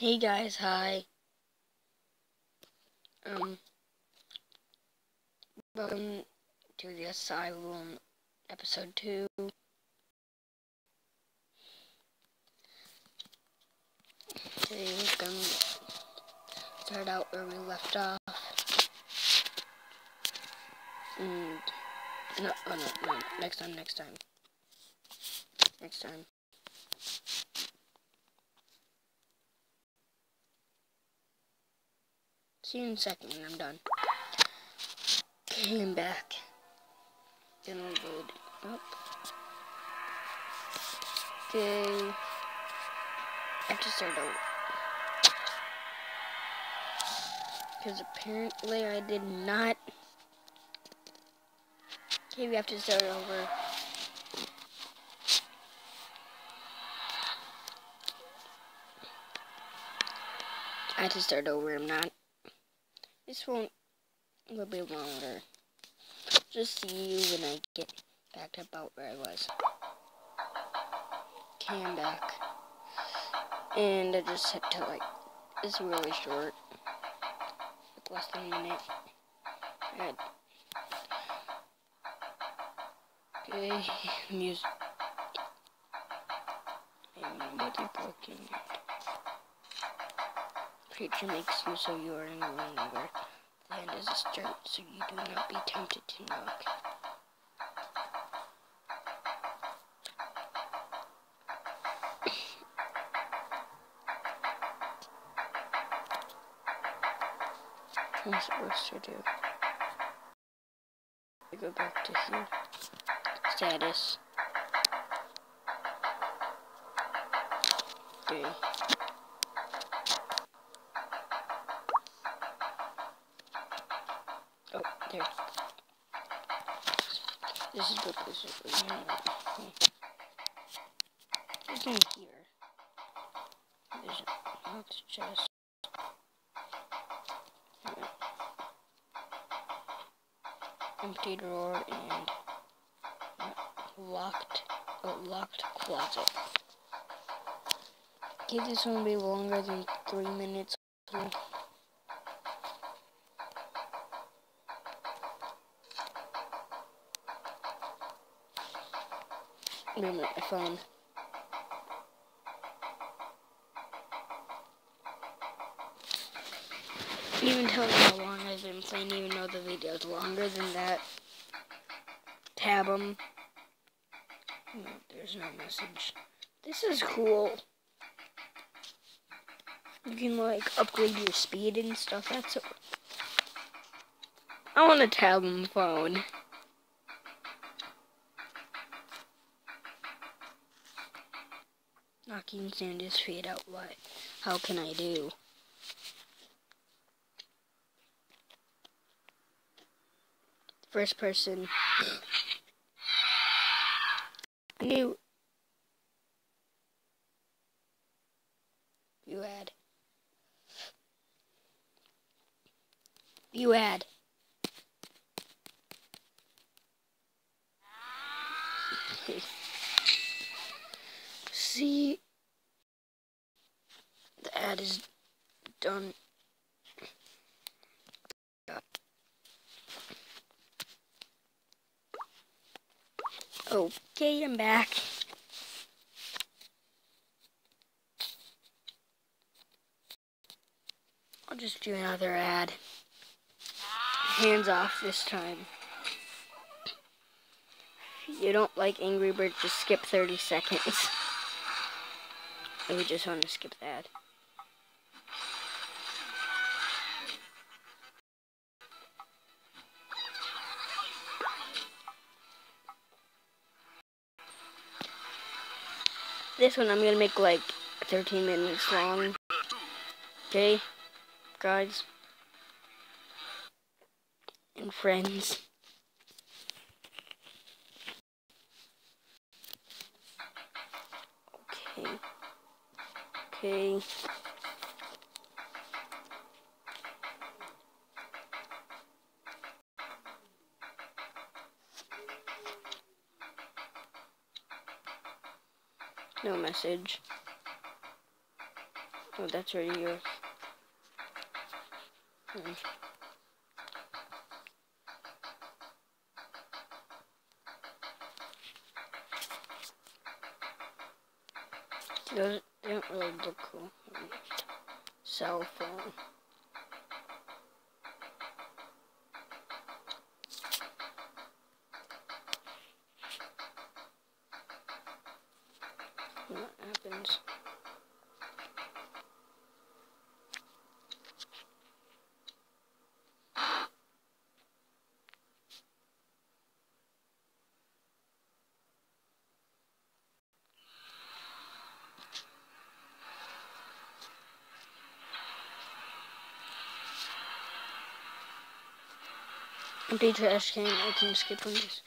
Hey guys, hi. Welcome to the Asylum episode 2. Today we're gonna start out where we left off. And no, next time. See you in a second when I'm done. Okay, I'm back. Gonna load up. Okay. I have to start over. Because apparently I did not. Okay, we have to start over. I had to start over. I'm not. This won't. A little bit longer. Just see you when I get back to about where I was. Okay, I'm back. And I just had to it's really short. Like less than a minute. Okay, music. And what are you looking at? Creature makes you so you are in a room where the end is a straight, so you do not be tempted to knock. What am I supposed to do? I go back to here. Status. Okay. Oh, there. This is what this is. It's in here. There's not chest. Empty drawer and locked closet. Okay, this won't be longer than 3 minutes. Remember my phone. Even tell me how long I've been playing, even though the video's longer than that. Tab them. No, there's no message. This is cool. You can upgrade your speed and stuff. That's it. I want a tab them phone. Knocking sound just fade out. What? How can I do? First person. New. You add. See, the ad is done. Okay, I'm back. I'll just do another ad. Hands off this time. If you don't like Angry Birds, just skip 30 seconds. If you just want to skip that. This one I'm going to make 13 minutes long. Okay, guys and friends. Okay. No message. Oh, that's right here. Those don't really look cool. Cell phone. What happens? Empty trash can. I can skip on this.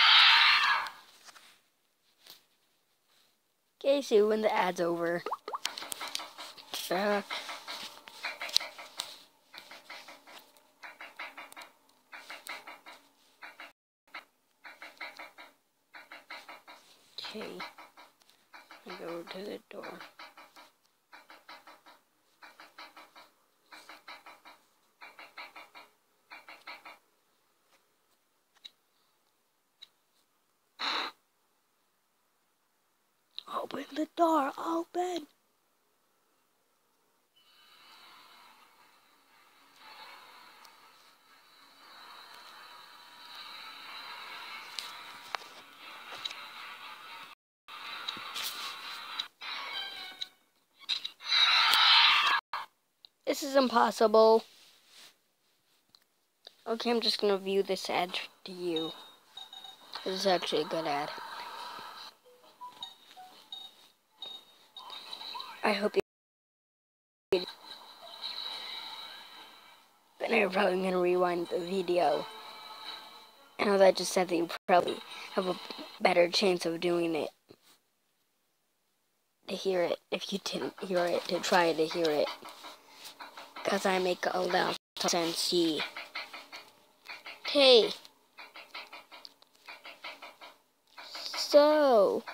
Okay, see when the ad's over. Back. Okay. I go to the door. Open the door, open! This is impossible. Okay, I'm just gonna view this ad to you. This is actually a good ad. I hope you. But I'm probably gonna rewind the video. I know that just said that you probably have a better chance of doing it. To hear it, if you didn't hear it, to try to hear it. Because I make a lot of sense. Okay. So.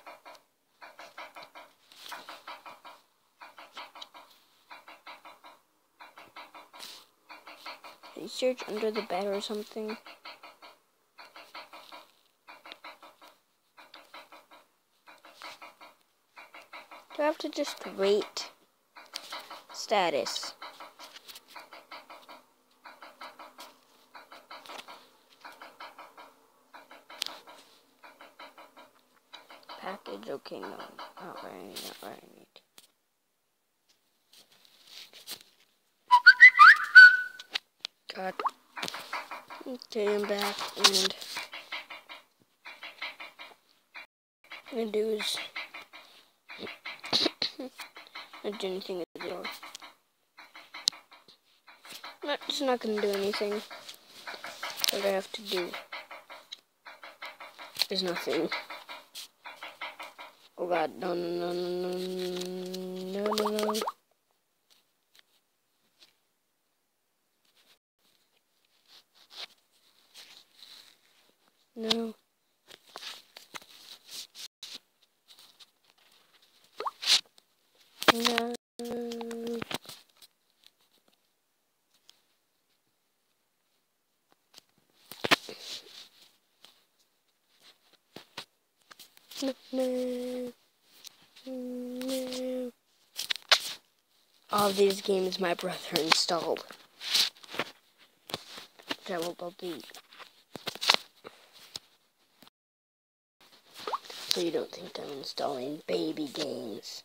Can you search under the bed or something? Do I have to just wait? Status. Package, okay, no. Not what I need, not what I need. God. Okay, I'm back, and what I'm gonna do is not do anything at the door. It's not gonna do anything. What I have to do is nothing. Oh God, no, no, no, no, no, no, no, no. No. No. No. No. All these games my brother installed. Which I will delete. So you don't think I'm installing baby games.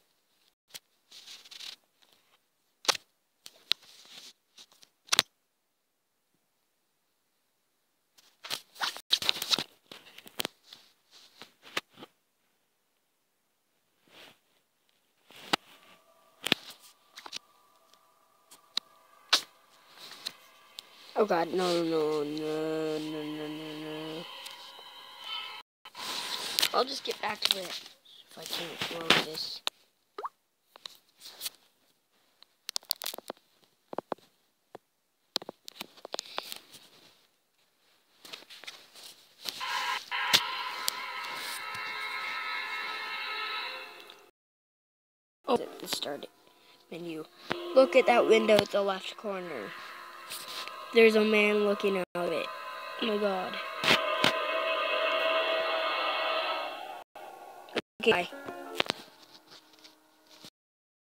Oh God, no, no, no, no, no, no, no. I'll just get back to it if I can't load this. Oh, it started. menu. Look at that window at the left corner. There's a man looking out of it. Oh my god. Okay.